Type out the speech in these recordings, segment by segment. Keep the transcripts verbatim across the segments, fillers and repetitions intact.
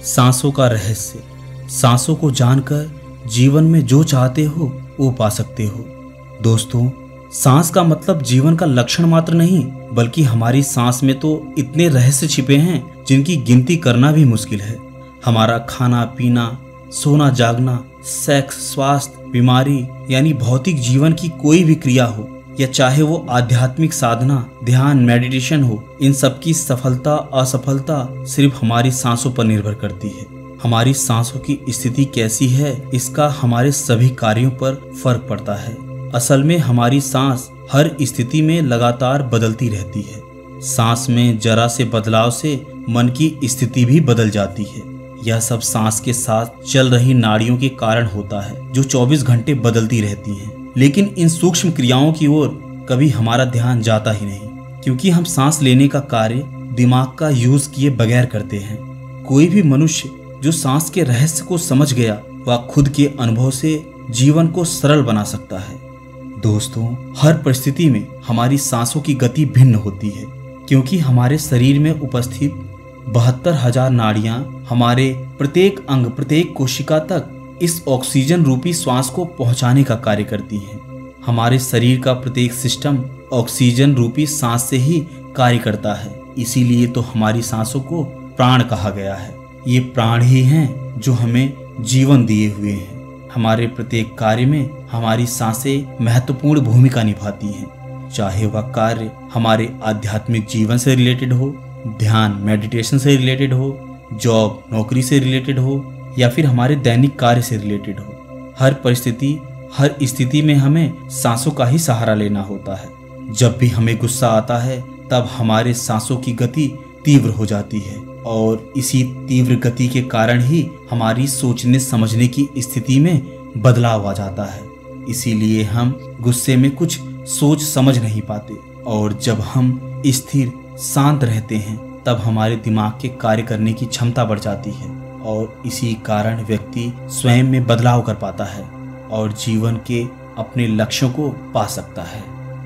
सांसों का रहस्य। सांसों को जानकर जीवन में जो चाहते हो वो पा सकते हो। दोस्तों, सांस का मतलब जीवन का लक्षण मात्र नहीं, बल्कि हमारी सांस में तो इतने रहस्य छिपे हैं जिनकी गिनती करना भी मुश्किल है। हमारा खाना पीना, सोना जागना, सेक्स, स्वास्थ्य, बीमारी, यानी भौतिक जीवन की कोई भी क्रिया हो, या चाहे वो आध्यात्मिक साधना, ध्यान, मेडिटेशन हो, इन सब की सफलता असफलता सिर्फ हमारी सांसों पर निर्भर करती है। हमारी सांसों की स्थिति कैसी है, इसका हमारे सभी कार्यों पर फर्क पड़ता है। असल में हमारी सांस हर स्थिति में लगातार बदलती रहती है। सांस में जरा से बदलाव से मन की स्थिति भी बदल जाती है। यह सब सांस के साथ चल रही नाड़ियों के कारण होता है, जो चौबीस घंटे बदलती रहती हैं। लेकिन इन सूक्ष्म क्रियाओं की ओर कभी हमारा ध्यान जाता ही नहीं, क्योंकि हम सांस लेने का कार्य दिमाग का यूज किए बगैर करते हैं। कोई भी मनुष्य जो सांस के रहस्य को समझ गया, वह खुद के अनुभव से जीवन को सरल बना सकता है। दोस्तों, हर परिस्थिति में हमारी सांसों की गति भिन्न होती है, क्योंकि हमारे शरीर में उपस्थित बहत्तर हजार नाड़ियां हमारे प्रत्येक अंग, प्रत्येक कोशिका तक इस ऑक्सीजन रूपी श्वास को पहुंचाने का कार्य करती हैं। हमारे शरीर का प्रत्येक सिस्टम ऑक्सीजन रूपी सांस से ही कार्य करता है। इसीलिए तो हमारी सांसों को प्राण कहा गया है। ये प्राण ही हैं जो हमें जीवन दिए हुए हैं। हमारे प्रत्येक कार्य में हमारी सांसें महत्वपूर्ण भूमिका निभाती हैं, चाहे वह कार्य हमारे आध्यात्मिक जीवन से रिलेटेड हो, ध्यान मेडिटेशन से रिलेटेड हो, जॉब नौकरी से रिलेटेड हो, या फिर हमारे दैनिक कार्य से रिलेटेड हो। हर परिस्थिति, हर स्थिति में हमें सांसों का ही सहारा लेना होता है। जब भी हमें गुस्सा आता है, तब हमारे सांसों की गति तीव्र हो जाती है, और इसी तीव्र गति के कारण ही हमारी सोचने समझने की स्थिति में बदलाव आ जाता है। इसीलिए हम गुस्से में कुछ सोच समझ नहीं पाते, और जब हम स्थिर शांत रहते हैं, तब हमारे दिमाग के कार्य करने की क्षमता बढ़ जाती है, और इसी कारण व्यक्ति स्वयं में बदलाव कर पाता है और जीवन के अपने लक्ष्यों को पा सकता है।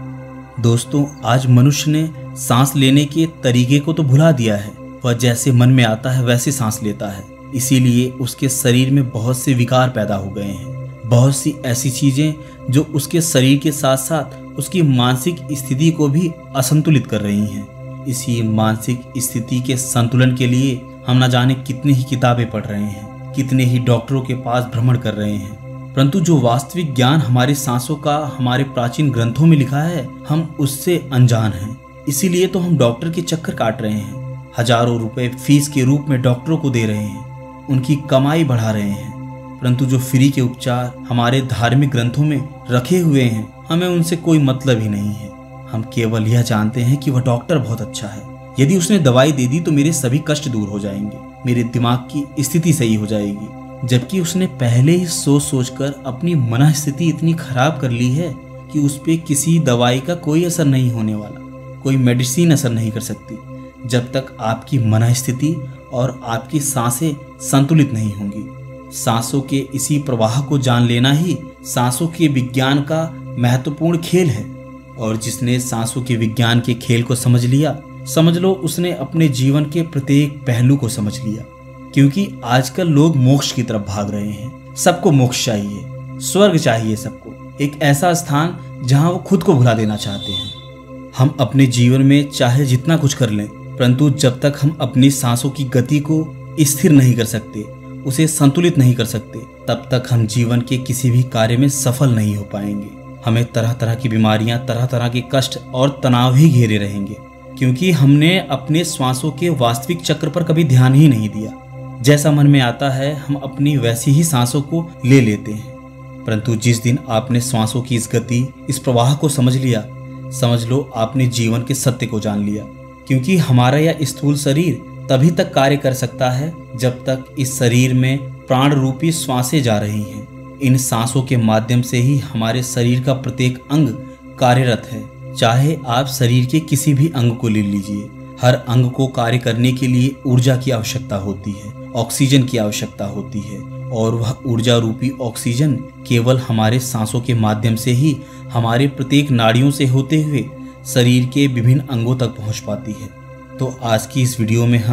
दोस्तों, आज मनुष्य ने सांस लेने के तरीके को तो भुला दिया है। वह जैसे मन में आता है वैसे सांस लेता है। इसीलिए उसके शरीर में बहुत से विकार पैदा हो गए हैं। बहुत सी ऐसी चीजें जो उसके शरीर के साथ साथ उसकी मानसिक स्थिति को भी असंतुलित कर रही हैं। इसी मानसिक स्थिति के संतुलन के लिए हम न जाने कितनी ही किताबें पढ़ रहे हैं, कितने ही डॉक्टरों के पास भ्रमण कर रहे हैं, परंतु जो वास्तविक ज्ञान हमारी सांसों का हमारे प्राचीन ग्रंथों में लिखा है, हम उससे अनजान हैं। इसीलिए तो हम डॉक्टर के चक्कर काट रहे हैं, हजारों रुपए फीस के रूप में डॉक्टरों को दे रहे हैं, उनकी कमाई बढ़ा रहे हैं, परंतु जो फ्री के उपचार हमारे धार्मिक ग्रंथों में रखे हुए हैं, हमें उनसे कोई मतलब ही नहीं है। हम केवल यह जानते हैं कि वह डॉक्टर बहुत अच्छा है, यदि उसने दवाई दे दी तो मेरे सभी कष्ट दूर हो जाएंगे, मेरे दिमाग की स्थिति सही हो जाएगी, जबकि उसने पहले ही सोच सोचकर अपनी मन स्थिति इतनी खराब कर ली है कि उस पे किसी दवाई का कोई असर नहीं होने वाला, कोई मेडिसिन असर नहीं कर सकती, जब तक आपकी मन स्थिति और आपकी सांसें संतुलित नहीं होंगी। सांसों के इसी प्रवाह को जान लेना ही सांसों के विज्ञान का महत्वपूर्ण खेल है, और जिसने सांसों के विज्ञान के खेल को समझ लिया, समझ लो उसने अपने जीवन के प्रत्येक पहलू को समझ लिया। क्योंकि आजकल लोग मोक्ष की तरफ भाग रहे हैं। सबको मोक्ष चाहिए, स्वर्ग चाहिए सबको, एक ऐसा स्थान जहां वो खुद को भुला देना चाहते हैं। हम अपने जीवन में चाहे जितना कुछ कर लें, परंतु जब तक हम अपनी सांसों की गति को स्थिर नहीं कर सकते, उसे संतुलित नहीं कर सकते, तब तक हम जीवन के किसी भी कार्य में सफल नहीं हो पाएंगे। हमें तरह तरह की बीमारियां, तरह तरह के कष्ट और तनाव ही घेरे रहेंगे, क्योंकि हमने अपने श्वासों के वास्तविक चक्र पर कभी ध्यान ही नहीं दिया। जैसा मन में आता है हम अपनी वैसी ही सांसों को ले लेते हैं। परंतु जिस दिन आपने श्वासों की इस गति, इस प्रवाह को समझ लिया, समझ लो आपने जीवन के सत्य को जान लिया। क्योंकि हमारा यह स्थूल शरीर तभी तक कार्य कर सकता है जब तक इस शरीर में प्राण रूपी श्वासें जा रही हैं। इन सांसों के माध्यम से ही हमारे शरीर का प्रत्येक अंग कार्यरत है। चाहे आप शरीर के किसी भी अंग को ले लीजिए, हर अंग को कार्य करने के लिए ऊर्जा की आवश्यकता होती है, ऑक्सीजन की आवश्यकता होती है, और वह ऊर्जा रूपी ऑक्सीजन केवल हमारे सांसों के माध्यम से ही हमारे प्रत्येक नाड़ियों से होते हुए शरीर के विभिन्न अंगों तक पहुंच पाती है। तो आज की इस वीडियो में हम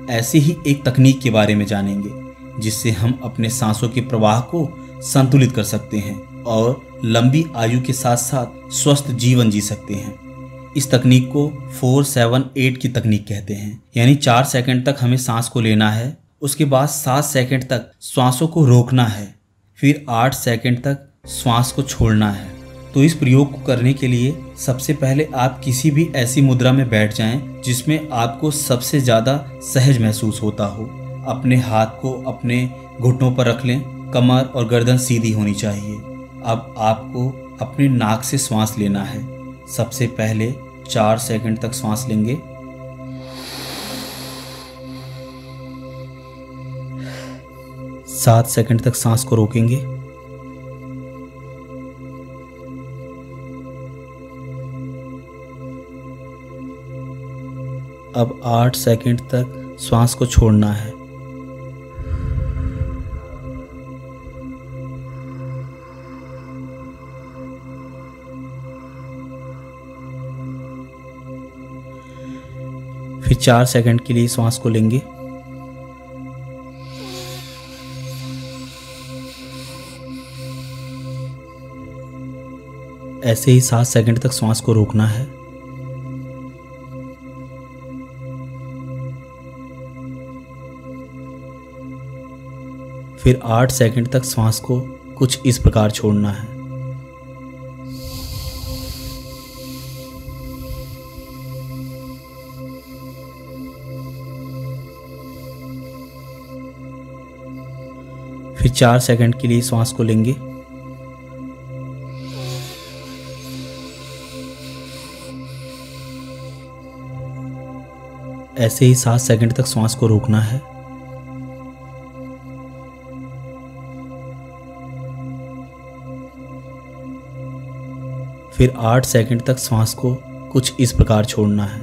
ऐसी ही एक तकनीक के बारे में जानेंगे जिससे हम अपने सांसों के प्रवाह को संतुलित कर सकते हैं और लंबी आयु के साथ साथ स्वस्थ जीवन जी सकते हैं। इस तकनीक को फोर सेवन एट की तकनीक कहते हैं। यानी चार सेकंड तक हमें सांस को लेना है, उसके बाद सात सेकंड तक श्वासों को रोकना है, फिर आठ सेकंड तक श्वास को छोड़ना है। तो इस प्रयोग को करने के लिए सबसे पहले आप किसी भी ऐसी मुद्रा में बैठ जाएं जिसमें आपको सबसे ज़्यादा सहज महसूस होता हो। अपने हाथ को अपने घुटनों पर रख लें, कमर और गर्दन सीधी होनी चाहिए। अब आपको अपने नाक से श्वास लेना है। सबसे पहले चार सेकंड तक श्वास लेंगे, सात सेकंड तक सांस को रोकेंगे, अब आठ सेकंड तक श्वास को छोड़ना है, फिर चार सेकंड के लिए श्वास को लेंगे, ऐसे ही सात सेकंड तक श्वास को रोकना है, फिर आठ सेकंड तक श्वास को कुछ इस प्रकार छोड़ना है। फिर चार सेकंड के लिए श्वास को लेंगे, ऐसे ही सात सेकंड तक श्वास को रोकना है, फिर आठ सेकंड तक श्वास को कुछ इस प्रकार छोड़ना है।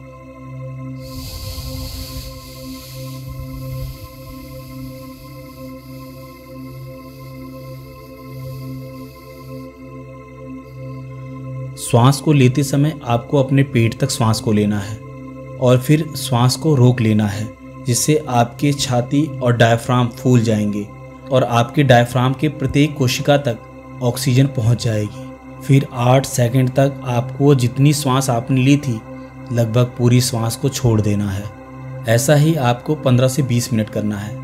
श्वास को लेते समय आपको अपने पेट तक श्वास को लेना है और फिर श्वास को रोक लेना है, जिससे आपके छाती और डायफ्राम फूल जाएंगे और आपके डायफ्राम के प्रत्येक कोशिका तक ऑक्सीजन पहुंच जाएगी। फिर आठ सेकंड तक आपको जितनी श्वास आपने ली थी लगभग पूरी श्वास को छोड़ देना है। ऐसा ही आपको पंद्रह से बीस मिनट करना है।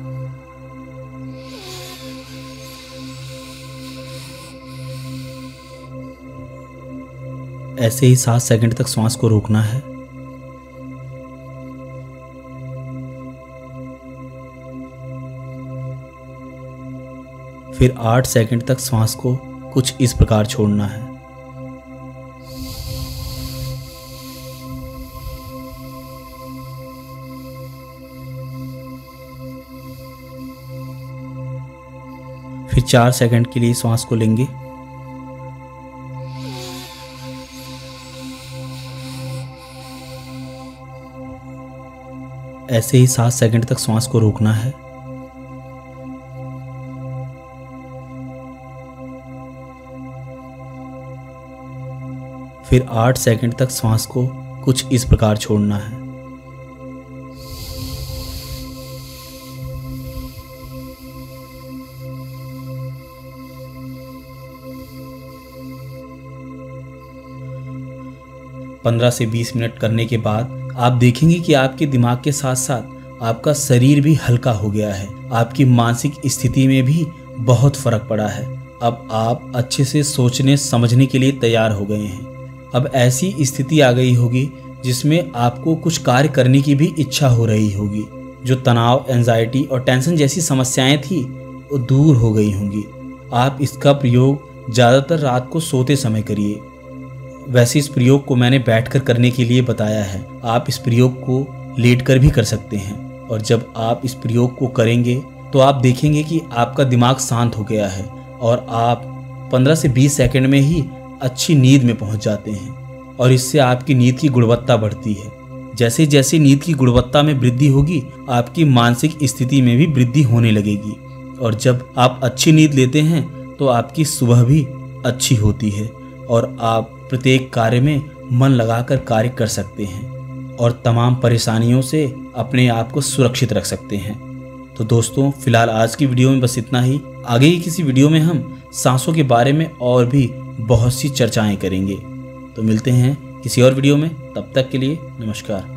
ऐसे ही सात सेकंड तक श्वास को रोकना है, फिर आठ सेकंड तक श्वास को कुछ इस प्रकार छोड़ना है। फिर चार सेकंड के लिए श्वास को लेंगे, ऐसे ही सात सेकंड तक श्वास को रोकना है, फिर आठ सेकंड तक श्वास को कुछ इस प्रकार छोड़ना है। पंद्रह से बीस मिनट करने के बाद आप देखेंगे कि आपके दिमाग के साथ साथ आपका शरीर भी हल्का हो गया है। आपकी मानसिक स्थिति में भी बहुत फर्क पड़ा है। अब आप अच्छे से सोचने समझने के लिए तैयार हो गए हैं। अब ऐसी स्थिति आ गई होगी जिसमें आपको कुछ कार्य करने की भी इच्छा हो रही होगी। जो तनाव, एंजाइटी और टेंशन जैसी समस्याएं थी वो दूर हो गई होंगी। आप इसका प्रयोग ज़्यादातर रात को सोते समय करिए। वैसे इस प्रयोग को मैंने बैठकर करने के लिए बताया है। आप इस प्रयोग को लेटकर भी कर सकते हैं और जब आप इस प्रयोग को करेंगे तो आप देखेंगे कि आपका दिमाग शांत हो गया है और आप पंद्रह से बीस सेकंड में ही अच्छी नींद में पहुंच जाते हैं और इससे आपकी नींद की गुणवत्ता बढ़ती है। जैसे जैसे नींद की गुणवत्ता में वृद्धि होगी आपकी मानसिक स्थिति में भी वृद्धि होने लगेगी और जब आप अच्छी नींद लेते हैं तो आपकी सुबह भी अच्छी होती है और आप प्रत्येक कार्य में मन लगाकर कार्य कर सकते हैं। और तमाम परेशानियों से अपने आप को सुरक्षित रख सकते हैं। तो दोस्तों, फिलहाल आज की वीडियो में बस इतना ही। आगे की किसी वीडियो में हम सांसों के बारे में और भी बहुत सी चर्चाएं करेंगे। तो मिलते हैं किसी और वीडियो में, तब तक के लिए नमस्कार।